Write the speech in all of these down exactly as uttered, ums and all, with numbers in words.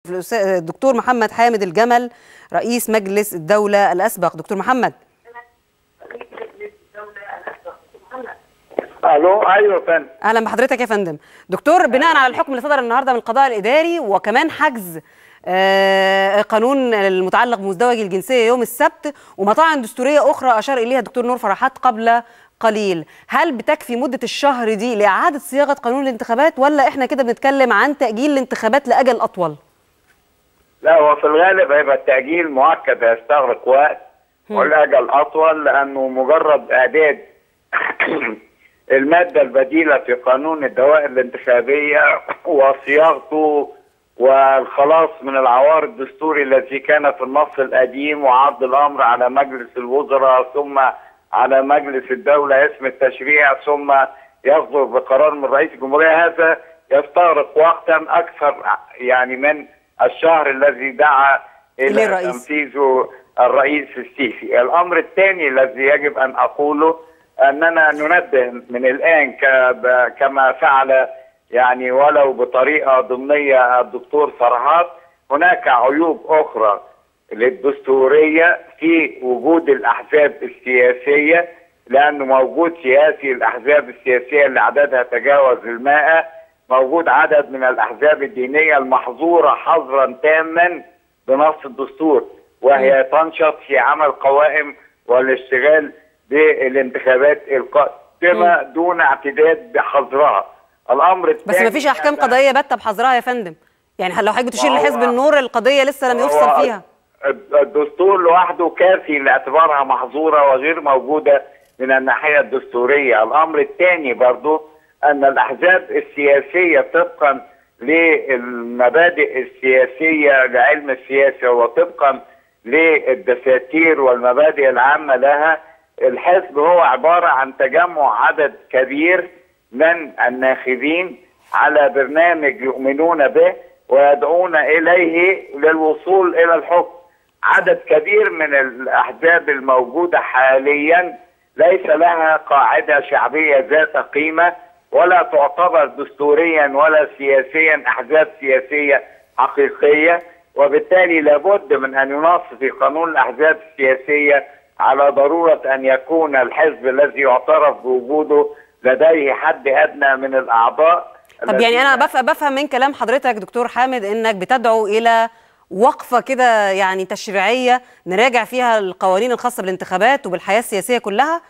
الدكتور محمد حامد الجمل رئيس مجلس الدولة الأسبق. دكتور محمد. الو. ايوه يا فندم. اهلا بحضرتك يا فندم. دكتور، بناء على الحكم اللي صدر النهارده من القضاء الاداري وكمان حجز آه قانون المتعلق بمزدوج الجنسيه يوم السبت ومطاعن دستوريه اخرى اشار اليها الدكتور نور فرحات قبل قليل، هل بتكفي مده الشهر دي لاعاده صياغه قانون الانتخابات ولا احنا كده بنتكلم عن تاجيل الانتخابات لاجل اطول؟ لا، هو في الغالب هيبقى التاجيل مؤكد هيستغرق وقت والاجل اطول، لانه مجرد اعداد المادة البديلة في قانون الدوائر الانتخابية وصياغته والخلاص من العوار الدستوري الذي كان في النص القديم وعرض الأمر على مجلس الوزراء ثم على مجلس الدولة اسم التشريع ثم يصدر بقرار من رئيس الجمهورية، هذا يستغرق وقتا أكثر يعني من الشهر الذي دعا إلى تنفيذه الرئيس السيسي. الأمر الثاني الذي يجب أن أقوله أننا ننبه من الآن كما فعل يعني ولو بطريقة ضمنية الدكتور فرحات، هناك عيوب أخرى للدستورية في وجود الأحزاب السياسية، لأنه موجود سياسي الأحزاب السياسية اللي عددها تجاوز المائة، موجود عدد من الأحزاب الدينية المحظورة حظرا تاما بنص الدستور، وهي تنشط في عمل قوائم والاشتغال بالانتخابات القادمه دون اعتداد بحظرها. الامر الثاني بس ما فيش احكام قضائيه باتة بحظرها يا فندم، يعني لو حضرتك بتشير لحزب النور القضيه لسه لم يفصل فيها. الدستور لوحده كافي لاعتبارها محظوره وغير موجوده من الناحيه الدستوريه. الامر الثاني برضو ان الاحزاب السياسيه طبقا للمبادئ السياسيه لعلم السياسه وطبقا للدساتير والمبادئ العامه لها، الحزب هو عبارة عن تجمع عدد كبير من الناخبين على برنامج يؤمنون به ويدعون إليه للوصول إلى الحكم. عدد كبير من الأحزاب الموجودة حاليا ليس لها قاعدة شعبية ذات قيمة ولا تعتبر دستوريا ولا سياسيا أحزاب سياسية حقيقية، وبالتالي لابد من أن ينص في قانون الأحزاب السياسية على ضرورة أن يكون الحزب الذي يعترف بوجوده لديه حد أدنى من الأعضاء. طب يعني أنا بفهم من كلام حضرتك دكتور حامد إنك بتدعو إلى وقفة كده يعني تشريعية نراجع فيها القوانين الخاصة بالانتخابات وبالحياة السياسية كلها؟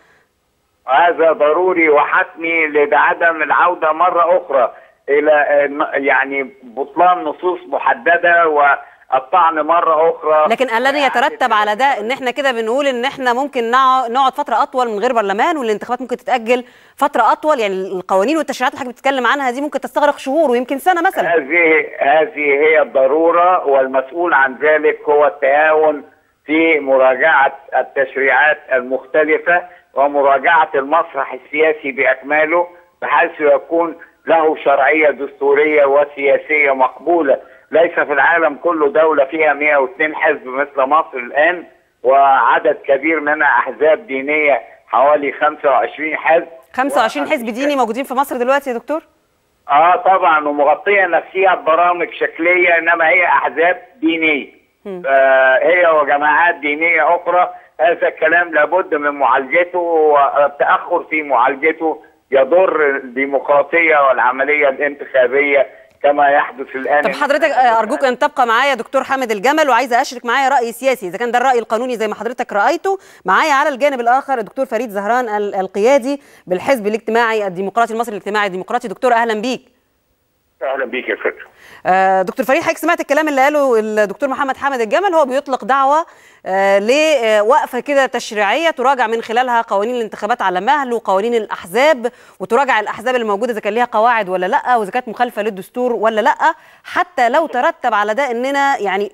هذا ضروري وحتمي لعدم العودة مرة أخرى إلى يعني بطلان نصوص محددة و الطعن مرة أخرى. لكن ألن يترتب على ده إن إحنا كده بنقول إن إحنا ممكن نقعد فترة أطول من غير برلمان والانتخابات ممكن تتأجل فترة أطول؟ يعني القوانين والتشريعات اللي حضرتك بتتكلم عنها دي ممكن تستغرق شهور ويمكن سنة مثلا. هذه هذه هي الضرورة، والمسؤول عن ذلك هو التعاون في مراجعة التشريعات المختلفة ومراجعة المسرح السياسي بأكمله بحيث يكون له شرعية دستورية وسياسية مقبولة. ليس في العالم كله دولة فيها مئة واثنين حزب مثل مصر الآن، وعدد كبير منها أحزاب دينية حوالي خمسة وعشرين حزب. خمسة وعشرين حزب ديني موجودين في مصر دلوقتي يا دكتور؟ آه طبعا، ومغطية نفسها ببرامج شكلية، إنما هي أحزاب دينية. آه هي وجماعات دينية أخرى. هذا الكلام لابد من معالجته، والتأخر في معالجته يضر الديمقراطية والعملية الانتخابية كما يحدث الآن. طب حضرتك أرجوك أن تبقى معايا دكتور حامد الجمل، وعايزة أشرك معايا رأي سياسي إذا كان ده الرأي القانوني زي ما حضرتك رأيته. معايا على الجانب الآخر الدكتور فريد زهران القيادي بالحزب الاجتماعي الديمقراطي المصري الاجتماعي الديمقراطي. دكتور أهلا بيك. أهلا بيك يا فندم. آه دكتور فريد، حضرتك سمعت الكلام اللي قاله الدكتور محمد حامد الجمل، هو بيطلق دعوة آه لوقفة كده تشريعية تراجع من خلالها قوانين الانتخابات على مهل وقوانين الأحزاب، وتراجع الأحزاب الموجودة إذا كان ليها قواعد ولا لأ، وإذا كانت مخالفة للدستور ولا لأ، حتى لو ترتب على ده إننا يعني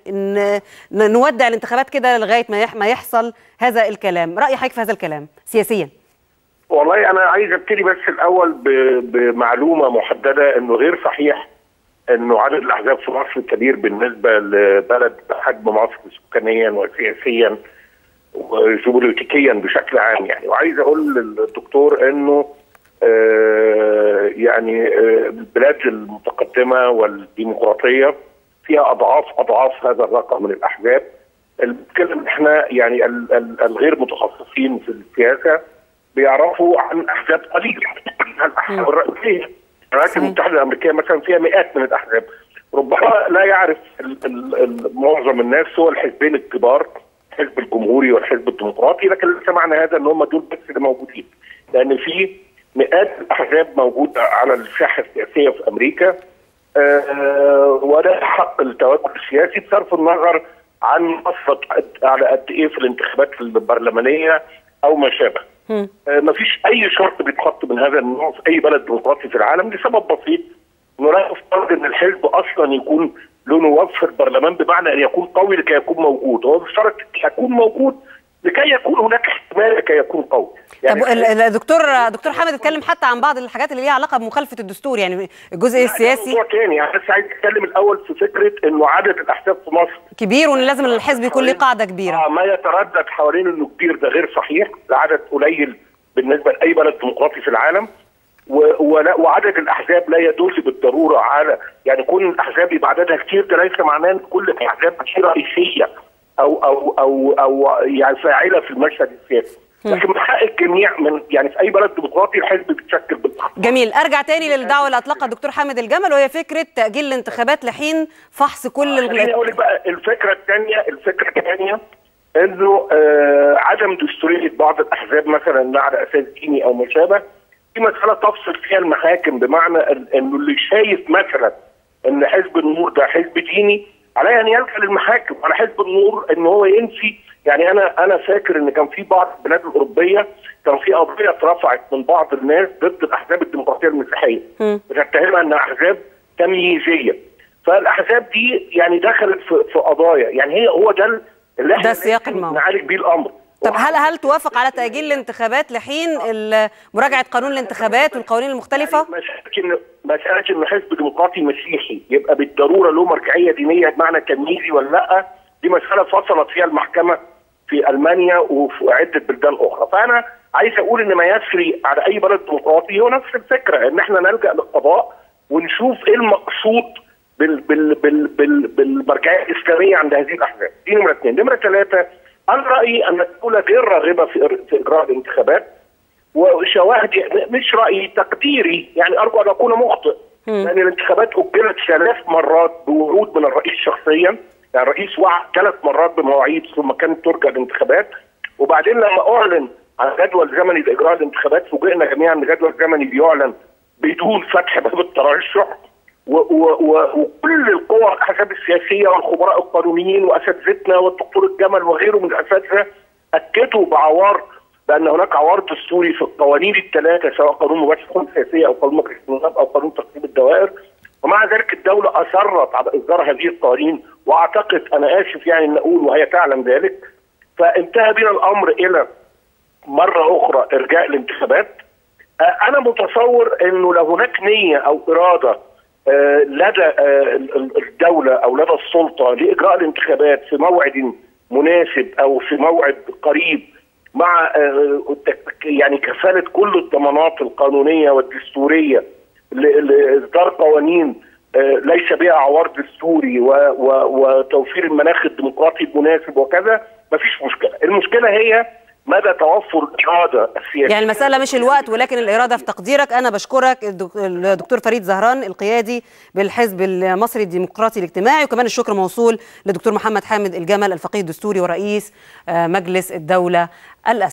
نودع الانتخابات كده لغاية ما يحصل هذا الكلام. رأي حضرتك في هذا الكلام سياسيا؟ والله أنا عايز أبتدي بس الأول بمعلومة محددة، إنه غير صحيح انه عدد الاحزاب في مصر كبير بالنسبه لبلد بحجم مصر سكانيا وسياسيا وجيوبوليتيكيا بشكل عام يعني. وعايز اقول للدكتور انه آه يعني آه البلاد المتقدمه والديمقراطيه فيها اضعاف اضعاف هذا الرقم من الاحزاب. بنتكلم احنا يعني الغير متخصصين في السياسه بيعرفوا عن احزاب قليله، الاحزاب الرئيسيه. الولايات المتحده الامريكيه مثلا فيها مئات من الاحزاب، ربما لا يعرف ال ال ال معظم الناس هو الحزبين الكبار، الحزب الجمهوري والحزب الديمقراطي، لكن ليس معنى هذا ان هم دول بس اللي موجودين، لان في مئات الاحزاب موجوده على الساحه السياسيه في امريكا، آه ولا حق التواجد السياسي بصرف النظر عن مصر على قد ايه في الانتخابات البرلمانيه او ما شابه. آه ما فيش اي شرط بيتحط من هذا النوع في اي بلد ديمقراطي في العالم لسبب بسيط، انه لا يفترض ان الحزب اصلا يكون له نواب في البرلمان بمعنى ان يكون قوي لكي يكون موجود، هو بيشترط يكون موجود لكي يكون هناك احتمال لكي يكون قوي. يعني طب الدكتور دكتور حامد اتكلم حتى عن بعض الحاجات اللي ليها علاقه بمخالفه الدستور، يعني الجزء السياسي موضوع ثاني. يعني بس عايز اتكلم الاول في فكره انه عدد الاحزاب في مصر كبير وان لازم الحزب يكون له قاعده كبيره. اه ما يتردد حوالين انه كبير ده غير صحيح، ده عدد قليل بالنسبه لاي بلد ديمقراطي في العالم، وعدد الاحزاب لا يدل بالضروره على يعني كون الاحزاب يبقى عددها كتير ده ليس معناه ان كل الاحزاب رئيسيه او او او او يعني فاعله في المشهد السياسي، لكن من حق الجميع من يعني في اي بلد ديمقراطي الحزب بيتشكل بالضبط. جميل، ارجع تاني للدعوه اللي اطلقها الدكتور حامد الجمل وهي فكره تاجيل الانتخابات لحين فحص كل آه خليني اقول لك بقى الفكره الثانيه، الفكره الثانيه انه آه عدم دستوريه بعض الاحزاب مثلا على اساس ديني او ما شابه، دي مساله تفصل فيها المحاكم، بمعنى انه اللي شايف مثلا ان حزب النور ده حزب ديني عليه ان يلجا للمحاكم على حزب النور ان هو ينفي. يعني انا انا فاكر ان كان في بعض البلاد الاوروبيه كان في قضيه اترفعت من بعض الناس ضد الاحزاب الديمقراطيه المسيحيه بتتهمها انها احزاب تمييزيه، فالاحزاب دي يعني دخلت في, في قضايا، يعني هي هو ده اللي احنا نعالج بيه الامر. طب هل هل توافق على تأجيل الانتخابات لحين مراجعة قانون الانتخابات والقوانين المختلفة؟ يعني مسألة مسألة إنه حزب ديمقراطي مسيحي يبقى بالضرورة له مرجعية دينية بمعنى تمييزي ولا لأ، دي مسألة فصلت فيها المحكمة في ألمانيا وفي عدة بلدان أخرى، فأنا عايز أقول إن ما يسري على أي بلد ديمقراطي هو نفس الفكرة، إن إحنا نلجأ للقضاء ونشوف إيه المقصود بال بال بال بال بالمرجعية الإسلامية عند هذه الأحزاب، دي نمرة اثنين. نمرة ثلاثة، أنا رأيي أن الدولة غير راغبة في في إجراء الانتخابات، وشواهدي مش رأيي تقديري، يعني أرجو أن أكون مخطئ، لأن الانتخابات أجلت ثلاث مرات بورود من الرئيس شخصيا، يعني الرئيس وعد ثلاث مرات بمواعيد ثم كانت ترجى الانتخابات، وبعدين لما أعلن عن جدول زمني لإجراء الانتخابات فوجئنا جميعا أن جدول زمني بيعلن بدون فتح باب الترشح، وكل القوى الأحزاب السياسية والخبراء القانونيين وأساتذتنا والدكتور الجمل وغيره من الأساتذة أكدوا بعوار بأن هناك عوار دستوري في القوانين الثلاثة، سواء قانون مباشر الحكومة السياسية أو قانون مجلس النواب أو قانون تقسيم الدوائر، ومع ذلك الدولة أصرت على إصدار هذه القوانين، وأعتقد أنا آسف يعني أن أقول وهي تعلم ذلك، فانتهى بنا الأمر إلى مرة أخرى إرجاء الانتخابات. أنا متصور أنه لو هناك نية أو إرادة لدى الدولة أو لدى السلطة لإجراء الانتخابات في موعد مناسب أو في موعد قريب مع يعني كفالة كل الضمانات القانونية والدستورية لإصدار قوانين ليس بها عوار دستوري وتوفير المناخ الديمقراطي المناسب وكذا، مفيش مشكلة. المشكلة هي مدى توفر الإرادة السياسية. يعني المسألة مش الوقت ولكن الإرادة في تقديرك. أنا بشكرك الدكتور فريد زهران القيادي بالحزب المصري الديمقراطي الاجتماعي، وكمان الشكر موصول للدكتور محمد حامد الجمل الفقيه الدستوري ورئيس مجلس الدولة الأسبق.